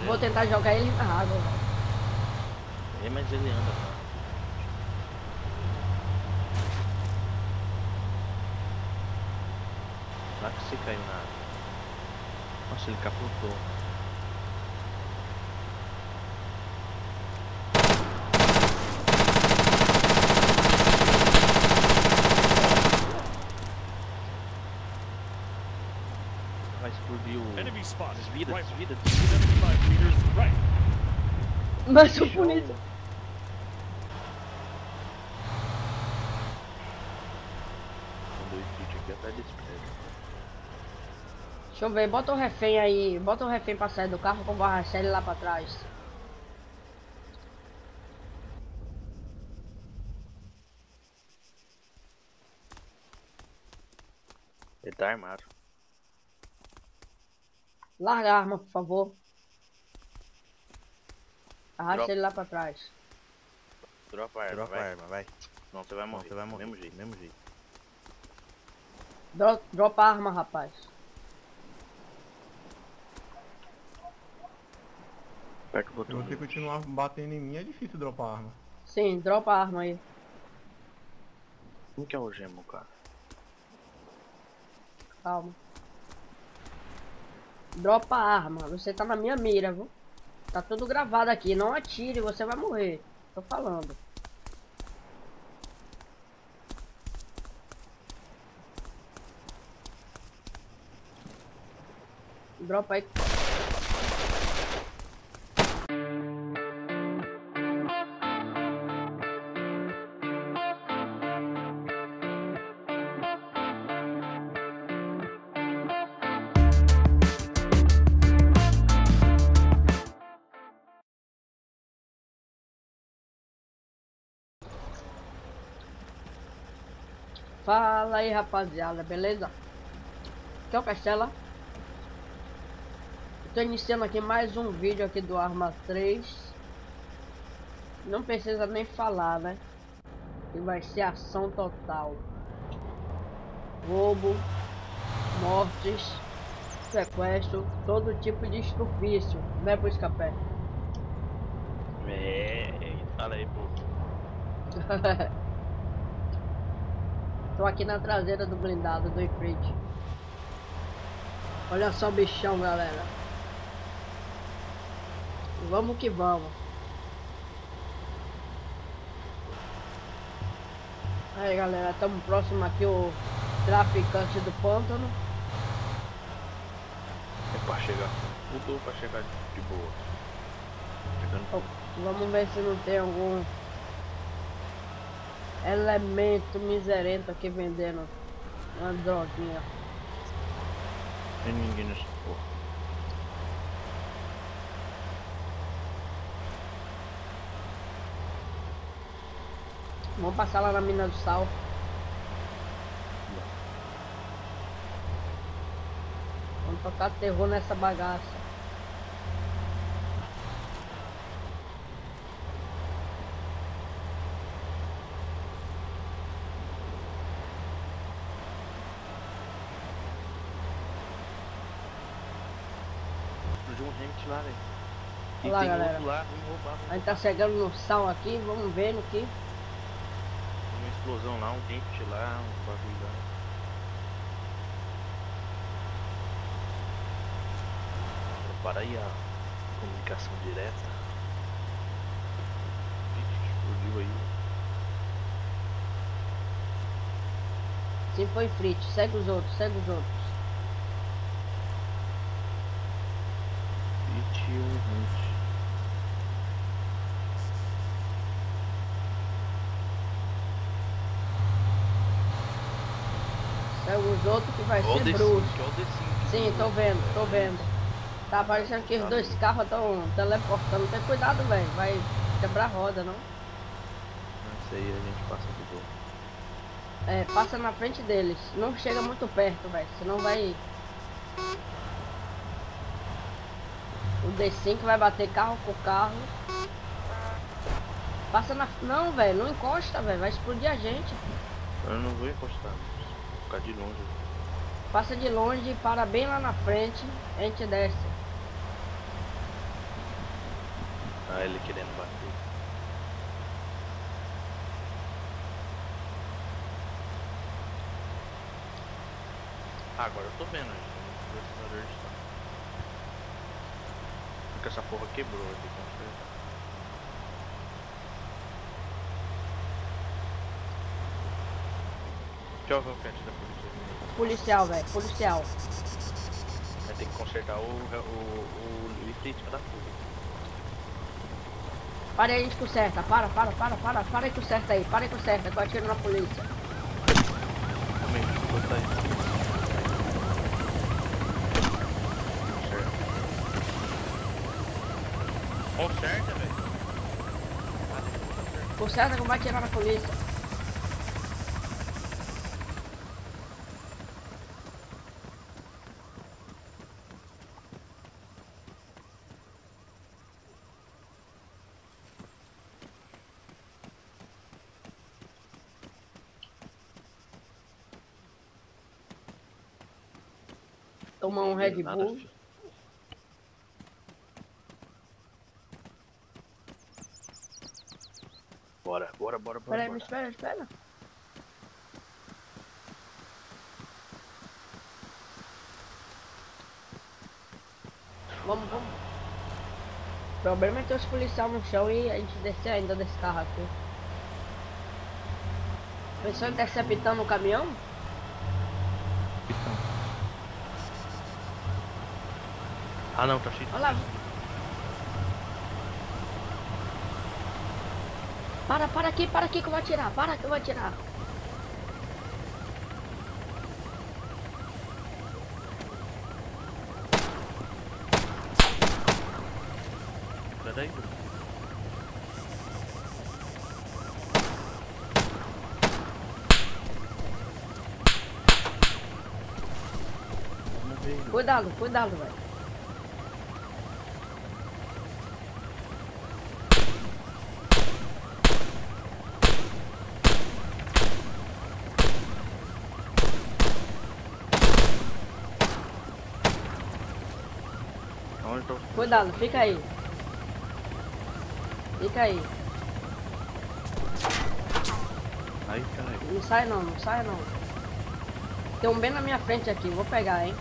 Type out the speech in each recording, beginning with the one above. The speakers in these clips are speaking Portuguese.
vou tentar jogar ele na água, velho. É, mas ele anda, cara. Lá que você caiu na água. Nossa, ele capotou. Vai explodir o... Enemy spotted. Desvira, Right. desvira, 75 meters right. Mas o polícia. Mandou o kit aqui atrás desse prédio. Deixa eu ver, bota o refém aí. Bota o refém pra sair do carro com o Barrachelli lá pra trás. Ele tá armado. Larga a arma, por favor. Arraste Dropa. ele lá pra trás. Dropa a arma, Dropa a vai. arma, vai. Não, você vai morrer. Você vai morrer. Mesmo jeito. Mesmo jeito. Dropa a arma, rapaz. Aperta o Se botão. você continuar batendo em mim, é difícil dropar a arma. Sim, dropa a arma aí. Como que é o gemo, cara? Calma. Dropa a arma. Você tá na minha mira, viu? Tá tudo gravado aqui. Não atire, você vai morrer. Tô falando. Dropa aí. Fala aí, rapaziada, beleza? Aqui é o Castela. Tô iniciando aqui mais um vídeo aqui do Arma 3. Não precisa nem falar, né? Que vai ser ação total. Roubo, mortes, sequestro, todo tipo de estupício, né, pro escapé? Fala aí, pô. Tô aqui na traseira do blindado do Ifrit. Olha só o bichão, galera. Vamos que vamos. Aí, galera, estamos próximo aqui o traficante do pântano. É pra chegar. Mudou pra chegar de boa. Chegando. Vamos ver se não tem algum elemento miserento aqui vendendo uma droguinha. Tem ninguém nessa porra. Vamos passar lá na mina do sal. Vamos tocar terror nessa bagaça. Explodiu um gente lá, velho. E Olha lá, tem galera. outro lá, vamos roubar. A gente tá chegando no sal aqui, vamos ver no que. Uma explosão lá, um gente lá, um bagulho lá. Para aí a comunicação direta. Gente, explodiu aí. Sim, foi frito. Segue os outros, segue os outros. 21 gente. Segue os outros que vai Olha o ser The bruxo. Cinco, olha o The Cinco. Sim, tô vendo, tô vendo. Tá parecendo que os dois carros estão teleportando. Tem cuidado, velho. Vai quebrar a roda, não? Isso aí a gente passa de boa. É, passa na frente deles. Não chega muito perto, velho. Senão vai. O D5 vai bater carro com carro. Passa na. Não, velho. Não encosta, velho. Vai explodir a gente. Eu não vou encostar. Vou ficar de longe. Passa de longe e para bem lá na frente. A gente desce. Ah, ele querendo bater. Ah, agora eu tô vendo, gente. O processador está. Porque essa porra quebrou aqui, com certeza. Deixa eu ver o frente da polícia. Policial, velho. Policial. Vai ter que consertar o ifrítica da fuga. Para aí, a gente conserta. Para e conserta aí. Para e conserta, que eu atiro na polícia. Também, vou botar isso. Conserta, velho. Conserta que vai atirar na polícia. Tomar um Red Bull. Bora. Espera aí, me espera. Vamos. O problema é ter os policiais no chão e a gente descer ainda desse carro aqui. Pessoa interceptando o caminhão? Ah não, tá cheio. Olha lá. Para aqui que eu vou atirar. Para que eu vou atirar. Sai daí. Vamos ver. Cuidado, velho. Onde tá os Cuidado, fica aí. Ai, caralho. Não sai não. Tem um bem na minha frente aqui, vou pegar, hein.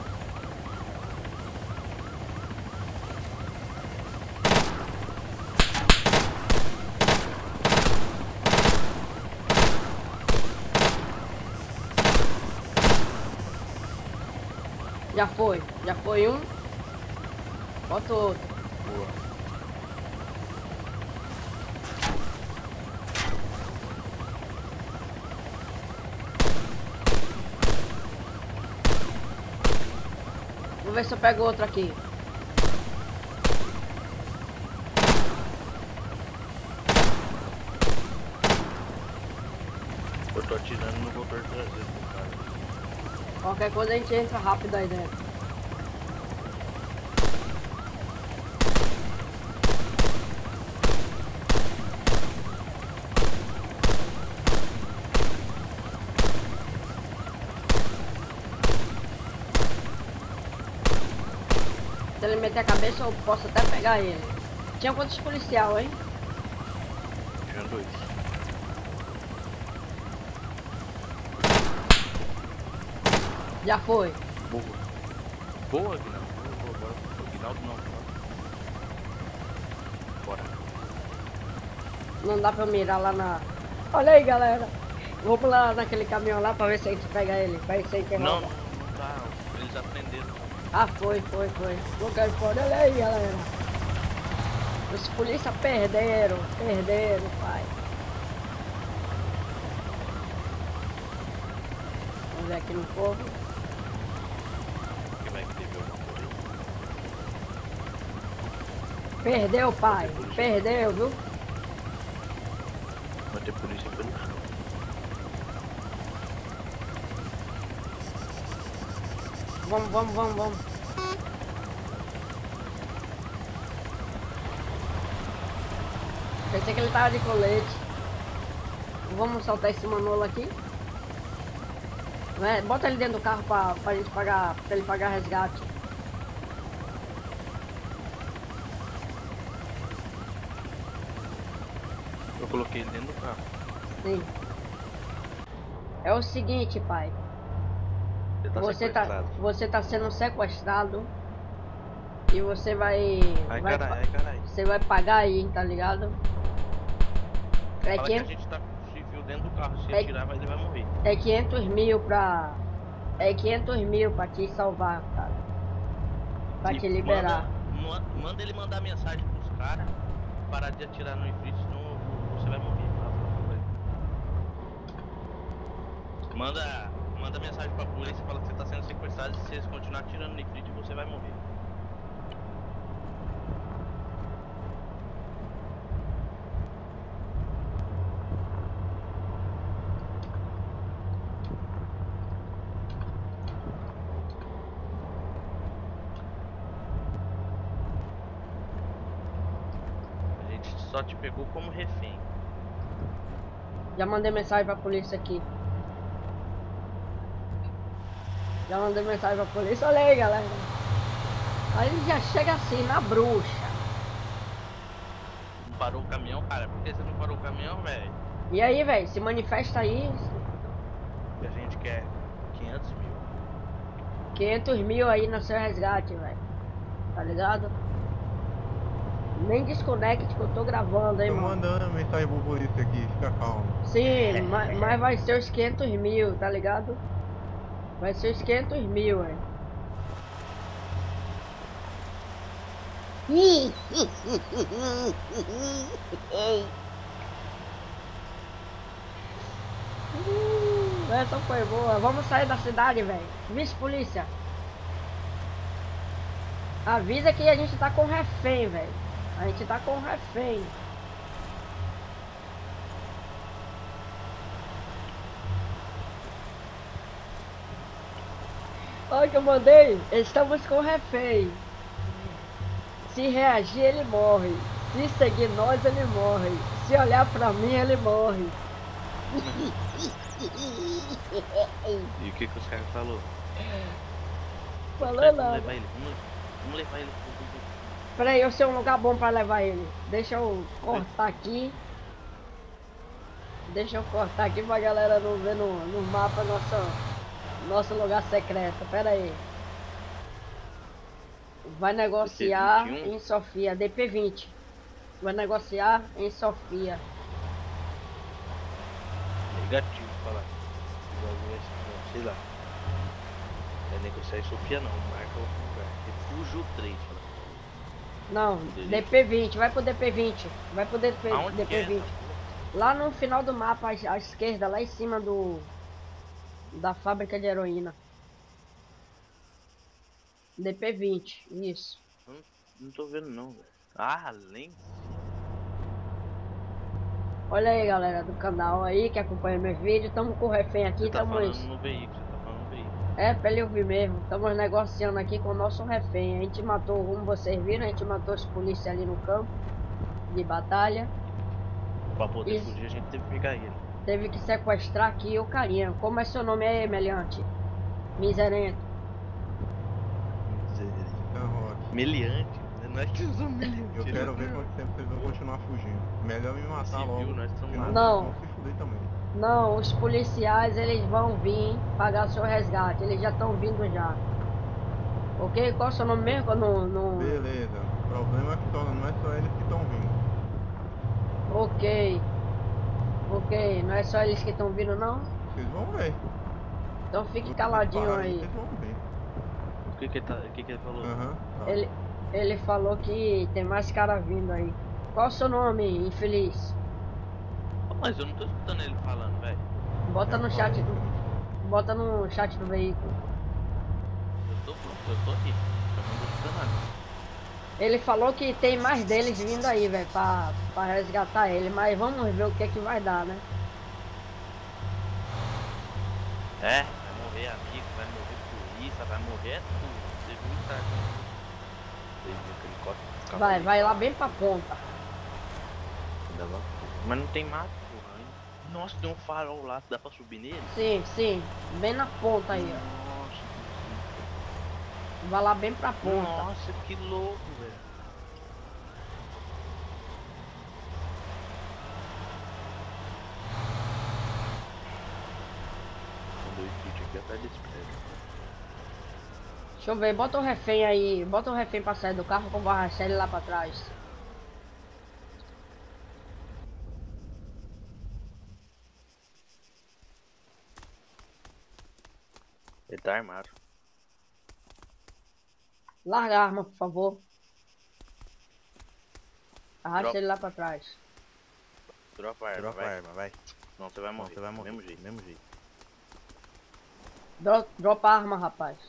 Já foi um. Bota outro. Boa. Vou ver se eu pego outro aqui. Eu tô atirando no motor traseiro do cara. Qualquer coisa a gente entra rápido aí dentro. Se ele meter a cabeça, eu posso até pegar ele. Tinha quantos policial, hein? Tinha 2. Já foi. Boa, Guinaldo. Bora. O Guinaldo não. Bora. Não dá pra eu mirar lá na... Olha aí, galera. Vou pular naquele caminhão lá pra ver se a gente pega ele. Pra ver se a gente Não rouba. dá. Eles aprenderam. Ah, foi. Não quero fora. Olha aí, galera. Os polícia perderam, pai. Vamos ver aqui no povo. Que vai que teve alguma coisa. Perdeu, pai. Perdeu, viu? Vai ter polícia pelo chão. Vamos. Pensei que ele tava de colete. Vamos soltar esse manolo aqui. Né? Bota ele dentro do carro pra gente pagar, pra ele pagar resgate. Eu coloquei ele dentro do carro. Sim. É o seguinte, pai. Você tá sendo sequestrado. E você vai... Ai, caralho, Você vai pagar aí, tá ligado? Fala que a gente tá com civil dentro do carro. Se atirar, ele vai morrer. É 500 mil pra... É 500 mil pra te salvar, cara. Pra te liberar. Manda ele mandar mensagem pros caras. Parar de atirar no infeliz, senão você vai morrer. Manda mensagem pra polícia, fala que você tá sendo sequestrado. E se eles continuarem atirando no infeliz, você vai morrer. Só te pegou como refém. Já mandei mensagem pra polícia aqui. Já mandei mensagem pra polícia. Olha aí, galera. Aí ele já chega assim, na bruxa. Não parou o caminhão, cara? Por que você não parou o caminhão, velho? E aí, velho? Se manifesta aí. A gente quer 500 mil. 500 mil aí no seu resgate, velho. Tá ligado? Nem desconecte que eu tô gravando, hein, Tô mano. mandando mensagem pro polícia aqui, fica calmo. Sim, mas vai ser os 500 mil, tá ligado? Vai ser os 500 mil, velho. Essa foi boa. Vamos sair da cidade, velho. Vice-polícia. Avisa que a gente tá com refém, velho. A gente tá com refém. Olha que eu mandei. Estamos com refém. Se reagir, ele morre. Se seguir nós, ele morre. Se olhar pra mim, ele morre. E o que os caras falou? Falou nada. Vamos levar ele. Vamos levar ele. Peraí, eu sei um lugar bom pra levar ele. Deixa eu cortar aqui. Deixa eu cortar aqui pra galera não ver no mapa nosso lugar secreto. Pera aí. Vai negociar DP21? em Sofia. DP20. Vai negociar em Sofia. Negativo, fala. Sei lá. Não é negociar em Sofia não. Marca outro lugar. Refúgio 3, fala. Não, DP20. Vai pro DP20. Vai pro Aonde que é DP20. Lá no final do mapa, à esquerda, lá em cima da fábrica de heroína. DP20, isso. Não tô vendo não, velho. Ah, além. Olha aí, galera do canal aí que acompanha meus vídeos. Tamo com o refém aqui, Você tá falando estamos... no veículo, você tá falando no veículo. É, pra ele ouvir mesmo. Estamos negociando aqui com o nosso refém. A gente matou, como vocês viram, a gente matou os polícias ali no campo de batalha. Pra poder Isso. fugir, a gente teve que pegar ele. Teve que sequestrar aqui o carinha. Como é seu nome aí, meliante? Miserento. Meliante, não é que usam meliante. Eu quero ver quanto tempo vocês vão continuar fugindo. Melhor me matar Civil, logo. nós estamos senão Não. vocês vão se fuder também. Não, os policiais eles vão vir pagar seu resgate. Eles já estão vindo já. Ok? Qual é o seu nome mesmo? Beleza. O problema é que não é só eles que estão vindo. Ok. Ok, não é só eles que estão vindo não? Vocês vão ver. Então fique Vou caladinho parar aí. Vocês vão ver. O que que ele falou? Aham. Tá. Ele falou que tem mais cara vindo aí. Qual o seu nome, infeliz? Mas eu não tô escutando ele falando, velho. Bota no chat bota no chat do veículo. Eu tô aqui. Eu não tô escutando nada. Ele falou que tem mais deles vindo aí, velho, pra resgatar ele. Mas vamos ver o que é que vai dar, né? É, vai morrer amigo, vai morrer polícia, vai morrer tudo. Você viu isso aqui? Você viu aquele código? Vai lá bem pra ponta. Mas não tem mato, porra. Nossa, tem um farol lá, dá pra subir nele? Sim, bem na ponta aí, ó. Nossa, Vai lá bem pra ponta. nossa, que louco, velho. Sai desse prédio. Deixa eu ver, bota o refém aí. Bota o refém pra sair do carro que eu vou arrastar ele lá pra trás. Ele tá armado. Larga a arma, por favor. Arrasta Drop. ele lá pra trás. Dropa a arma, Dropa a vai. arma, vai. Não, você vai morrer. Você vai morrer. Mesmo jeito. Mesmo jeito. Dropa a arma, rapaz.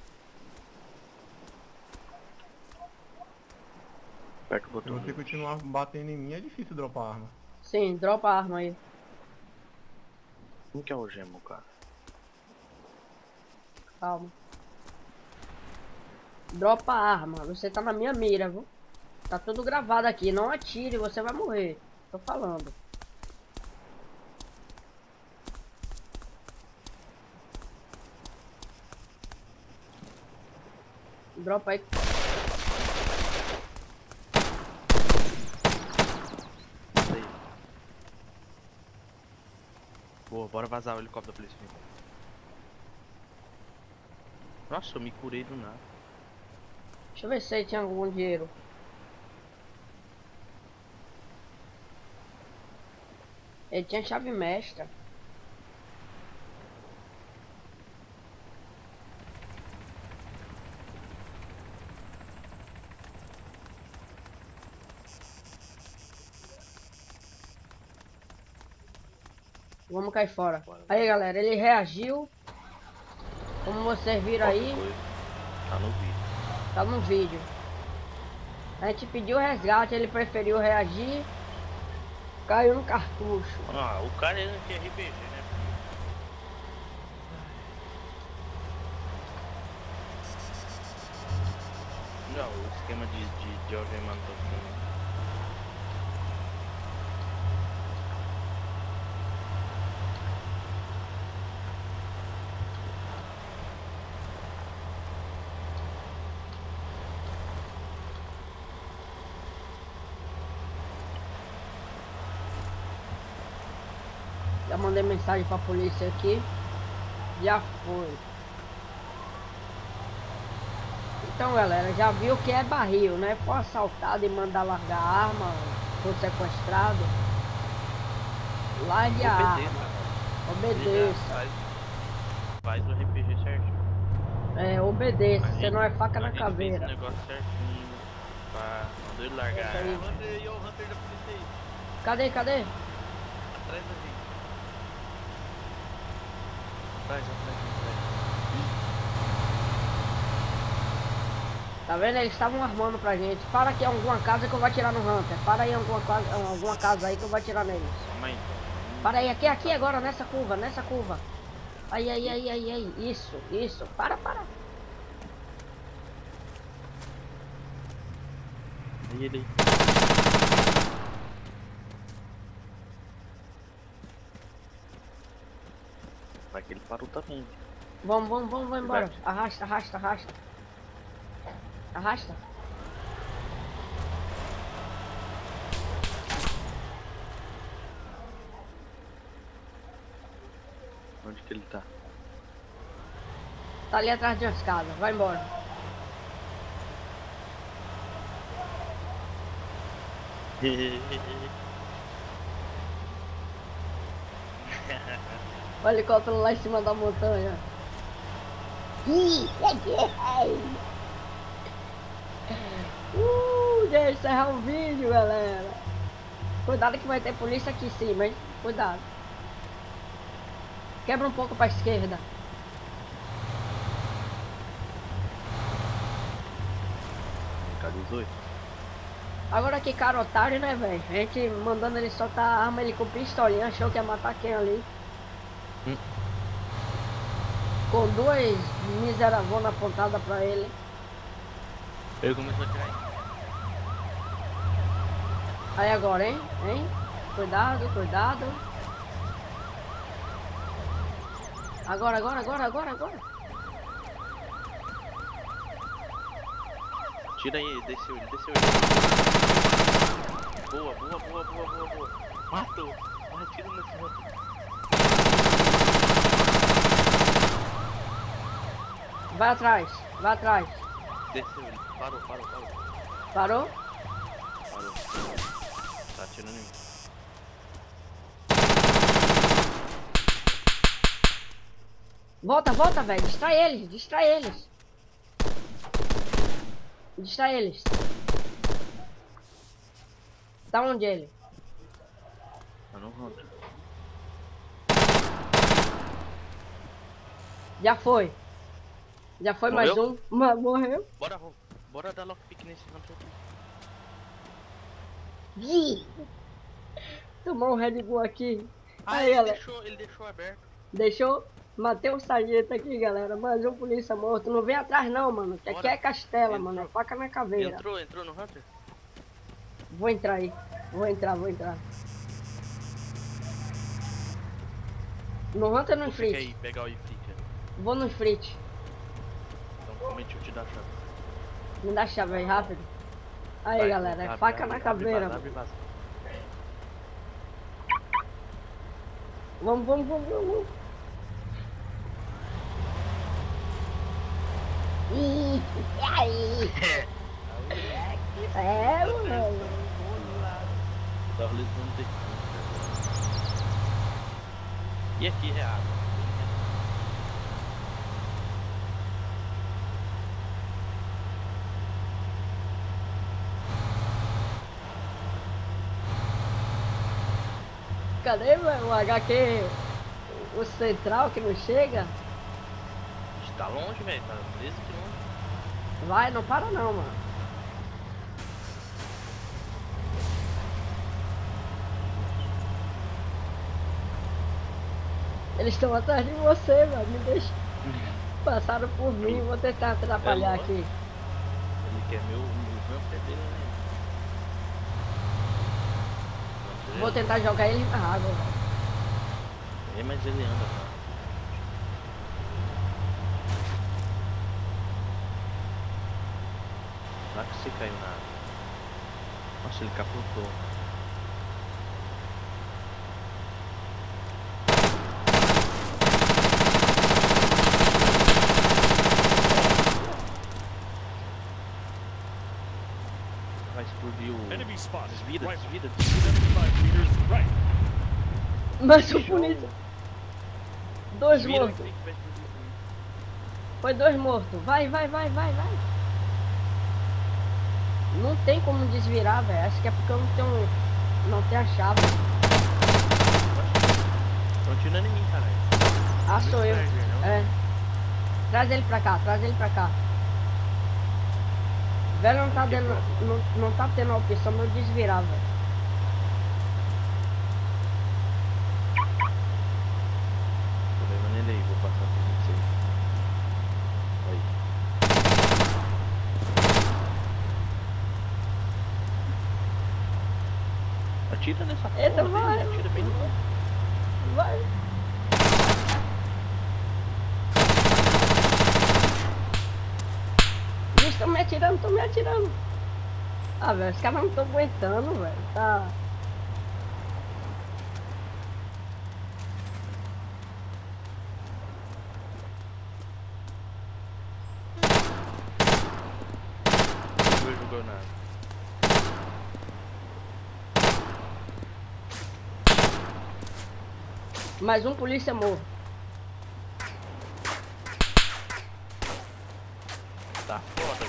Aperta o Se botão. você continuar batendo em mim, é difícil dropar a arma. Sim, dropa a arma aí. Quem que é o gemo, cara? Calma. Dropa a arma. Você tá na minha mira, viu? Tá tudo gravado aqui. Não atire, você vai morrer. Tô falando. Dropa aí. Aí. Boa, bora vazar o helicóptero da polícia. Nossa, eu me curei do nada. Deixa eu ver se aí tinha algum dinheiro. Ele tinha chave mestra. Vamos cair fora. Bora. Aí, galera, ele reagiu. Como vocês viram aí, Foi. Tá no vídeo. tá no vídeo. A gente pediu resgate, ele preferiu reagir. Caiu no cartucho. Ah, o cara ele não tinha RPG, né? Não, o esquema de algemar não tá funcionando. Já mandei mensagem pra polícia aqui. Já foi. Então, galera, já viu que é barril, né? For assaltado e mandar largar a arma, for sequestrado, largue a arma. Obedeça. Faz o RPG certinho. É, obedeça, A você gente- não é faca a na gente fez caveira. esse negócio certinho. Pra não ele largar Isso aí. a arma. Hunter, e o Hunter da polícia aí? Cadê? Atrás da gente. Atrás. Tá vendo? Eles estavam armando pra gente. Para aqui em alguma casa que eu vou atirar no Hunter. Para aí em alguma casa aí que eu vou atirar neles. Calma aí então. Para aí, aqui agora, nessa curva. Aí. Isso. Para. Aí ele. Vai que ele parou também. Vamos embora. Vai. Arrasta. Onde que ele tá? Tá ali atrás de uma escada. Vai embora. O helicóptero lá em cima da montanha. Já encerrar o vídeo, galera. Cuidado que vai ter polícia aqui em cima, hein? Cuidado. Quebra um pouco pra esquerda. Cadê os oito? Agora que cara otário, né, velho? A gente mandando ele soltar a arma, ele com pistolinha, achou que ia matar quem ali. Com duas miseravonas apontadas pra ele. Ele começou a tirar. Aí agora, hein? Cuidado. Agora. Tira aí, ele desceu. Boa. Matou. Tira nesse outro. Vai atrás, vai atrás. Desceu ele. Parou. Parou? Parou. Tá atirando em mim. Volta, volta, velho. Distrai eles, distrai eles. Distrai eles. Tá onde ele? Tá no Hunter. Já foi. Já foi mais um. Morreu. Bora dar lockpick nesse Hunter aqui. Ih! Tomou um Red Bull aqui. Ah, Aí, galera. ele deixou aberto. Deixou? Matei o sargento aqui, galera. Mais um polícia morto. Não vem atrás não, mano. Que aqui é Castela, Entrou. mano. É faca na caveira. Entrou no Hunter? Vou entrar aí. Vou entrar. No Hunter ou no Você quer Frit? ir pegar o Ifrit? Vou no Frit. Então comente eu te dar a chave. Me dá a chave aí, rápido. Aí, Vai, galera. É abre, faca abre, na caveira. Abre, vaza. Vamos. Ih, aí. É, mano. Tava levando de E aqui é água. Cadê, mano, o HQ? O central que não chega? Tá longe, velho. Tá 13 km. Vai, não para não, mano. Eles estão atrás de você, mano. Me deixa. Passaram por mim, vou tentar atrapalhar aqui. Ele quer meu pé dele, né? Vou tentar jogar ele na água, velho. É, mas ele anda, tá? Lá que você caiu na água. Nossa, ele capotou. Vai explodir o... Enemy spotted. Desvida. 75 meters right. Mas o polícia. Dois Desvira, mortos. tem que vai explodir o polícia. Foi 2 mortos. Vai. Não tem como desvirar, velho. Acho que é porque eu não tenho a chave. Estão atirando em mim, caralho. Ah, sou eu. Não. É. Traz ele pra cá. Velho, não tá tendo a opção de eu desvirar, velho. Tô levando ele aí, vou passar por vocês. Aí. Atira nessa porra. Eita, dele, vai. Atira bem no... Vai. Eles estão me atirando. Ah, velho, os caras não estão aguentando, velho. Tá. Não jogou nada. Mais um polícia morto. Tá foda.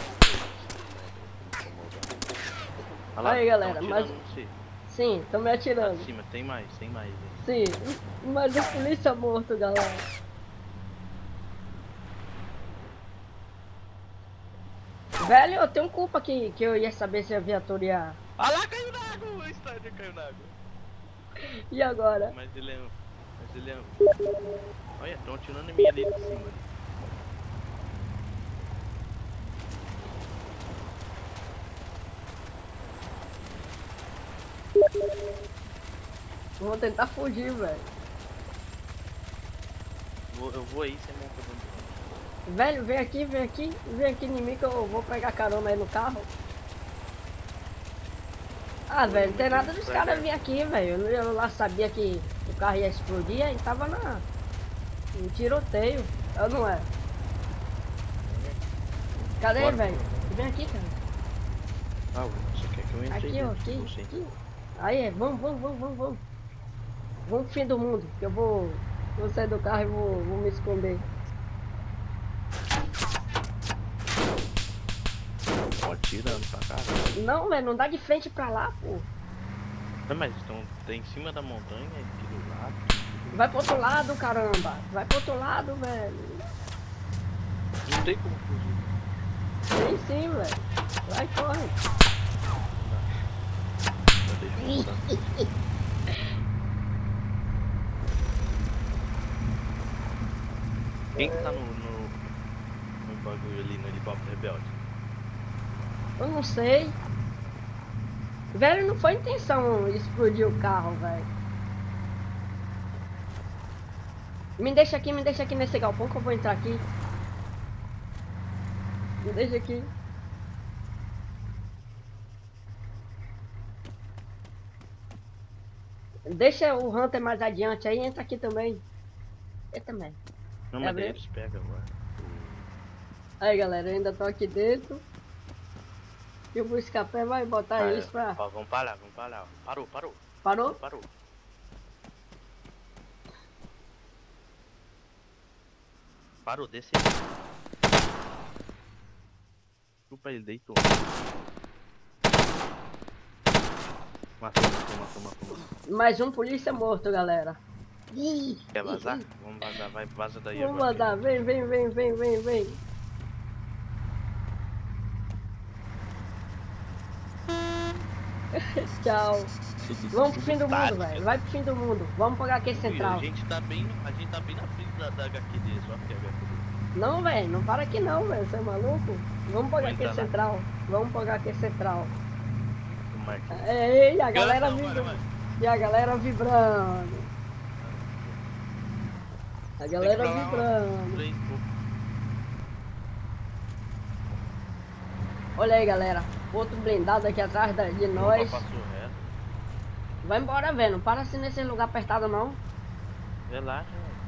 Olha lá, Aí, galera, tão mas- atirando em você. Sim, estão me atirando. Acima, tem mais. Sim, mais um polícia morto, galera. Velho, eu tenho culpa que eu ia saber se a viatura ia... Ah lá, caiu na água! O Snyder caiu na água. E agora? Mas ele é... Olha, estão atirando em mim ali de cima. Vou tentar fugir, velho. Eu vou aí, você monta dentro. Velho, vem aqui em mim que eu vou pegar carona aí no carro. Ah, velho, não tem nada dos caras vir aqui, velho. Eu lá sabia que o carro ia explodir e tava no tiroteio. Eu não é. Cadê, Bora. velho? Vem aqui, cara. Ah, você quer que eu entre Aqui, aí ó, dentro? aqui, Você. aqui. Aí, vamos. Vamos pro fim do mundo, que eu vou sair do carro e vou me esconder. Pode tirando pra cá. Não, velho, não dá de frente pra lá, pô. Não, mas então tem em cima da montanha, aqui do lado. Vai pro outro lado, caramba. Vai pro outro lado, velho. Não tem como fugir. Tem sim, velho. Vai, corre. Já deixa eu passar. Quem que tá no bagulho ali, no helicóptero rebelde? Eu não sei. Velho, não foi intenção explodir o carro, velho. Me deixa aqui nesse galpão que eu vou entrar aqui. Me deixa aqui. Deixa o Hunter mais adiante aí, entra aqui também. Eu também. Não, É mas daí mesmo? eles pegam agora. Aí galera, eu ainda tô aqui dentro. Eu vou escapar, vai botar Ah, isso pra... Ó, vamos parar. Ó. Parou. Parou? Parou. Parou, desce aí. Chupa ele, deitou. Matou. Mais um polícia morto, galera. Quer vazar? Vamos vazar, vai, vaza daí Vamos agora. mandar, vem. Tchau. Vamos pro fim do mundo, velho. Vai pro fim do mundo. Vamos pro HQ Central. A gente tá bem na frente da HQ deles, ó, que é a HQ deles. Não, velho, não para aqui não, velho. Você é maluco? Vamos pro HQ entrar lá. Central. Vamos pro HQ Central. O Marquinhos. Ei, a galera Não, bora, vibrando. vai. E a galera vibrando. A galera Tem que falar, ó, vibrando. três, pô. Olha aí, galera. Outro blindado aqui atrás de nós. Opa, passou reto. Vai embora, velho. Não para assim nesse lugar apertado, não. Relaxa,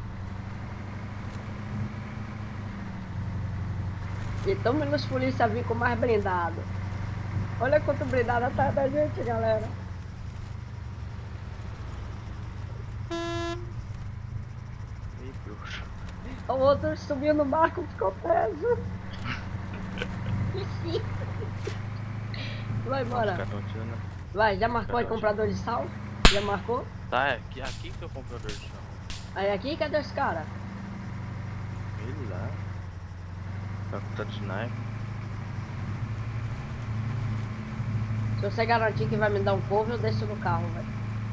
velho. E tamo nos polícia vir com mais blindado. Olha quanto blindado atrás da gente, galera. Ih, bruxo. O outro subiu no barco, ficou preso. Vai embora. Cartão tirando. Vai, já marcou aí comprador de sal? Já marcou? Tá, é aqui que eu compro o comprador de chão. Aí aqui, cadê os caras? Ele lá. Tá com tanto sniper. Se você garantir que vai me dar um cover, eu desço no carro, velho.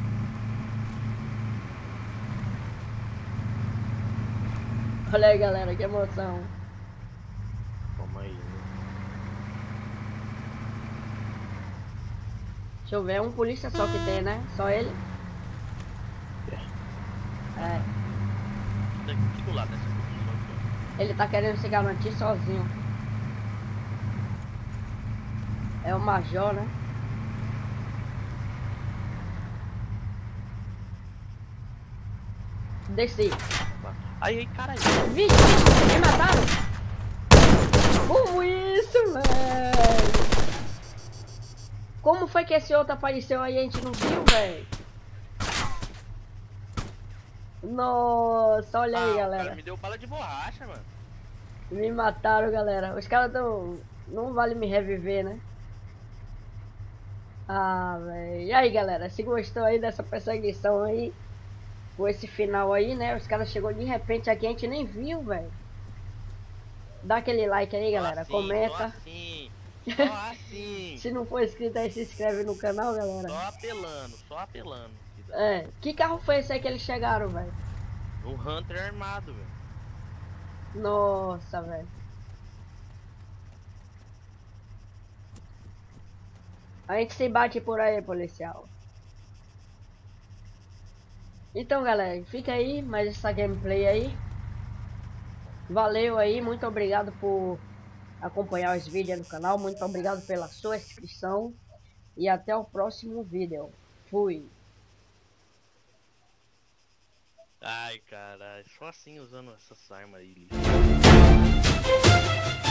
Olha aí, galera, que emoção. Toma aí, né? Deixa eu ver, é um polícia só que tem, né? Só ele? É. Aqui do lado dessa construção aqui, Ele tá querendo se garantir sozinho. É o major, né? Desci. ó. Aí, caralho. Vixe, me mataram! Como isso, velho? Como foi que esse outro apareceu aí e a gente não viu, velho? Nossa, olha aí, O galera. cara me deu bala de borracha, mano. Me mataram, galera. Os caras tão... Não vale me reviver, né? Ah, velho. E aí, galera? Se gostou aí dessa perseguição aí, com esse final aí, né? Os caras chegou de repente aqui, a gente nem viu, velho. Dá aquele like aí, galera. Só assim, Comenta. Só assim. Só assim. Se não for inscrito aí, se inscreve no canal, galera. Só apelando. É. Que carro foi esse aí que eles chegaram, velho? O Hunter armado, velho. Nossa, velho. A gente se bate por aí, policial. Então, galera, fica aí mais essa gameplay aí. Valeu aí, muito obrigado por acompanhar os vídeos do canal. Muito obrigado pela sua inscrição. E até o próximo vídeo. Fui. Ai, caralho. Só assim usando essas armas aí, lixo.